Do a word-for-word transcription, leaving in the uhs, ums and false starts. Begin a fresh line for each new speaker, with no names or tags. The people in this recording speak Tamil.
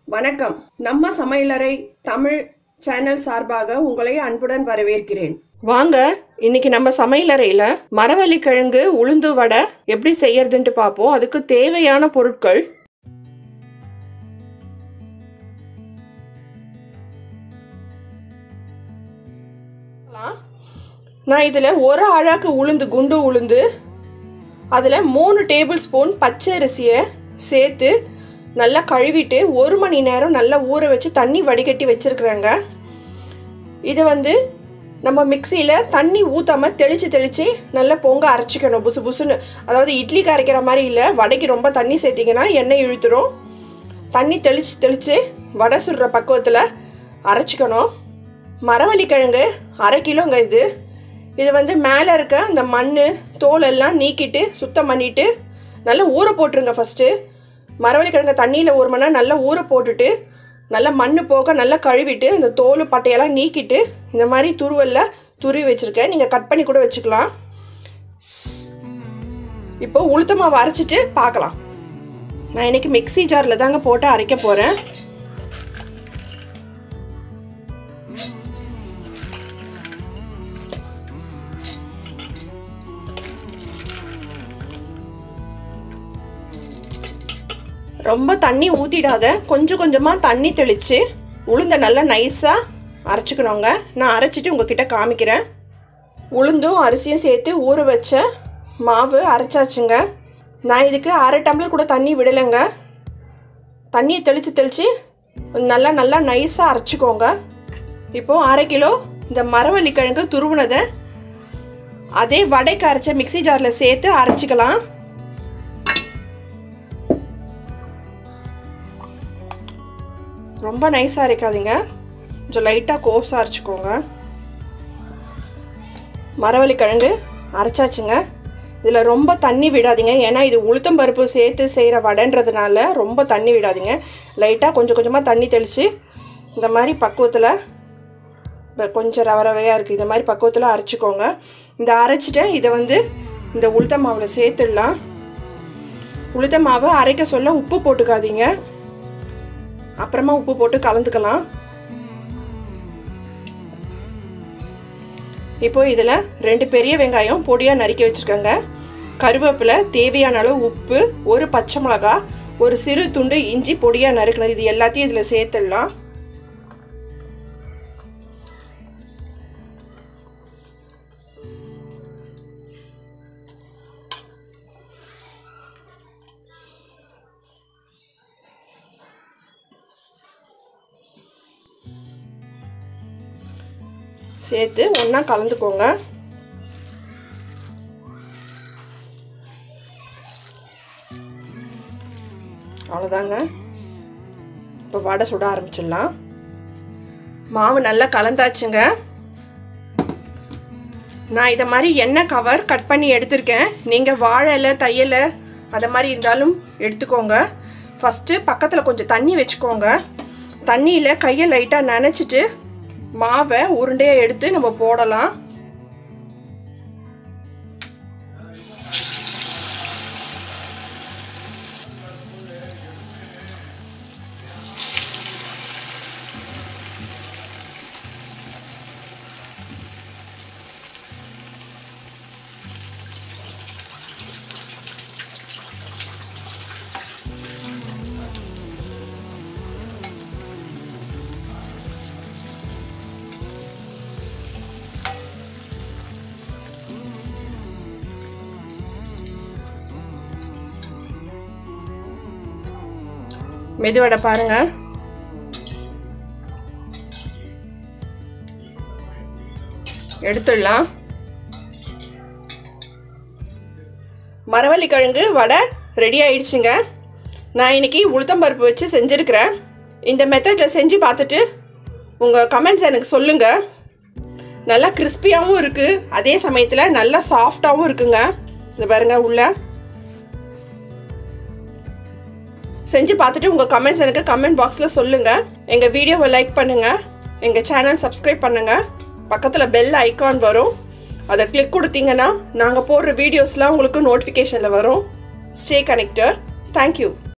வணக்கம். நம்ம சமையலறை தமிழ் சேனல் சார்பாக உங்களை அன்புடன் வரவேற்கிறேன். வாங்க, இன்னைக்கு நம்ம சமையலறையில மரவள்ளி கிழங்கு உளுந்து வடை எப்படி செய்யறதுன்னு பார்ப்போம். அதுக்கு தேவையான பொருட்கள்: நான் இதில் ஒரு அழகு உளுந்து குண்டு உளுந்து, அதில் மூணு டேபிள் ஸ்பூன் பச்சை அரிசியை சேர்த்து நல்லா கழுவிட்டு ஒரு மணி நேரம் நல்லா ஊற வச்சு தண்ணி வடிகட்டி வச்சுருக்குறேங்க. இதை வந்து நம்ம மிக்சியில் தண்ணி ஊற்றாமல் தெளித்து தெளித்து நல்லா பொங்க அரைச்சிக்கணும். புசு புசுன்னு, அதாவது இட்லிக்கு அரைக்கிற மாதிரி இல்லை. வடைக்கு ரொம்ப தண்ணி சேர்த்திங்கன்னா எண்ணெய் இழுத்துரும். தண்ணி தெளித்து தெளித்து வடை சுடுற பக்குவத்தில் அரைச்சிக்கணும். மரவள்ளி கிழங்கு அரை கிலோங்க இது. இது வந்து மேலே இருக்க அந்த மண் தோல் எல்லாம் நீக்கிட்டு சுத்தம் பண்ணிவிட்டு நல்லா ஊற போட்டுருங்க. ஃபஸ்ட்டு மரவள்ளி கிழங்கு தண்ணியில் ஒரு மணி நேரம் நல்லா ஊற போட்டுட்டு நல்லா மண் போக நல்லா கழுவிட்டு இந்த தோல் பட்டையெல்லாம் நீக்கிட்டு இந்த மாதிரி துருவலில் துருவி வச்சுருக்கேன். நீங்கள் கட் பண்ணி கூட வச்சுக்கலாம். இப்போ உளுத்த மாவு அரைச்சிட்டு பார்க்கலாம். நான் இன்றைக்கி மிக்ஸி ஜாரில் தாங்க போட்டு அரைக்க போகிறேன். ரொம்ப தண்ணி ஊற்றிடாத, கொஞ்சம் கொஞ்சமாக தண்ணி தெளித்து உளுந்தை நல்லா நைஸாக அரைச்சிக்கணுங்க. நான் அரைச்சிட்டு உங்ககிட்ட காமிக்கிறேன். உளுந்தும் அரிசியும் சேர்த்து ஊற வச்ச மாவு அரைச்சாச்சுங்க. நான் இதுக்கு அரை டம்ளர் கூட தண்ணி விடலைங்க. தண்ணியை தெளித்து தெளித்து நல்லா நல்லா நைஸாக அரைச்சிக்கோங்க. இப்போது அரை கிலோ இந்த மரவள்ளி கிழங்கு துருவினதை அதே வடைக்கு அரைச்ச மிக்ஸி ஜாரில் சேர்த்து அரைச்சிக்கலாம். ரொம்ப நைஸாக அரைக்காதீங்க, கொஞ்சம் லைட்டாக கோப்ஸாக அரைச்சிக்கோங்க. மரவள்ளி கிழங்கு அரைச்சாச்சுங்க. இதில் ரொம்ப தண்ணி விடாதீங்க, ஏன்னா இது உளுத்தம் பருப்பு சேர்த்து செய்கிற வடைன்றதுனால ரொம்ப தண்ணி விடாதீங்க. லைட்டாக கொஞ்சம் கொஞ்சமாக தண்ணி தெளித்து இந்த மாதிரி பக்குவத்தில், கொஞ்சம் ரவ ரவையாக இருக்குது, இந்த மாதிரி பக்குவத்தில் அரைச்சிக்கோங்க. இந்த அரைச்சிட்டு இதை வந்து இந்த உளுத்த மாவில் சேர்த்துடலாம். உளுத்த மாவை அரைக்க சொல்ல உப்பு போட்டுக்காதீங்க, அப்புறமா உப்பு போட்டு கலந்துக்கலாம். இப்போ இதில் ரெண்டு பெரிய வெங்காயம் பொடியாக நறுக்கி வச்சுருக்கேங்க. கருவேப்பிலை, தேவையான அளவு உப்பு, ஒரு பச்சை மிளகா, ஒரு சிறு துண்டு இஞ்சி பொடியாக நறுக்கினது, இது எல்லாத்தையும் இதில் சேர்த்துடலாம். சேர்த்து ஒன்றா கலந்துக்கோங்க. அவ்வளோதாங்க. இப்போ வடை சுட ஆரம்பிச்சிடலாம். மாவு நல்லா கலந்தாச்சுங்க. நான் இதை மாதிரி எண்ணெய் கவர் கட் பண்ணி எடுத்திருக்கேன். நீங்கள் வாழை இலை, தையலை அதை மாதிரி இருந்தாலும் எடுத்துக்கோங்க. ஃபஸ்ட்டு பக்கத்தில் கொஞ்சம் தண்ணி வச்சுக்கோங்க. தண்ணியில் கையை லைட்டாக நனைச்சிட்டு மாவை உருண்டையாக எடுத்து நம்ம போடலாம். மெதுவடை பாருங்க. எடுத்துடலாம். மரவள்ளி கிழங்கு வடை ரெடி ஆயிடுச்சுங்க. நான் இன்னைக்கு உளுத்தம்பருப்பு வச்சு செஞ்சுருக்கிறேன். இந்த மெத்தடில் செஞ்சு பார்த்துட்டு உங்கள் கமெண்ட்ஸ் எனக்கு சொல்லுங்கள். நல்லா கிறிஸ்பியாகவும் இருக்குது, அதே சமயத்தில் நல்லா சாஃப்டாகவும் இருக்குங்க. இது பாருங்க, உள்ள செஞ்சு பார்த்துட்டு உங்கள் கமெண்ட்ஸ் எனக்கு கமெண்ட் பாக்ஸில் சொல்லுங்கள். எங்கள் வீடியோவை லைக் பண்ணுங்கள், எங்கள் சேனல் சப்ஸ்கிரைப் பண்ணுங்கள். பக்கத்தில் பெல் ஐக்கான் வரும், அதை கிளிக் கொடுத்தீங்கன்னா நாங்கள் போடுற வீடியோஸ்லாம் உங்களுக்கு நோட்டிஃபிகேஷனில் வரும். Stay connected. தேங்க்யூ.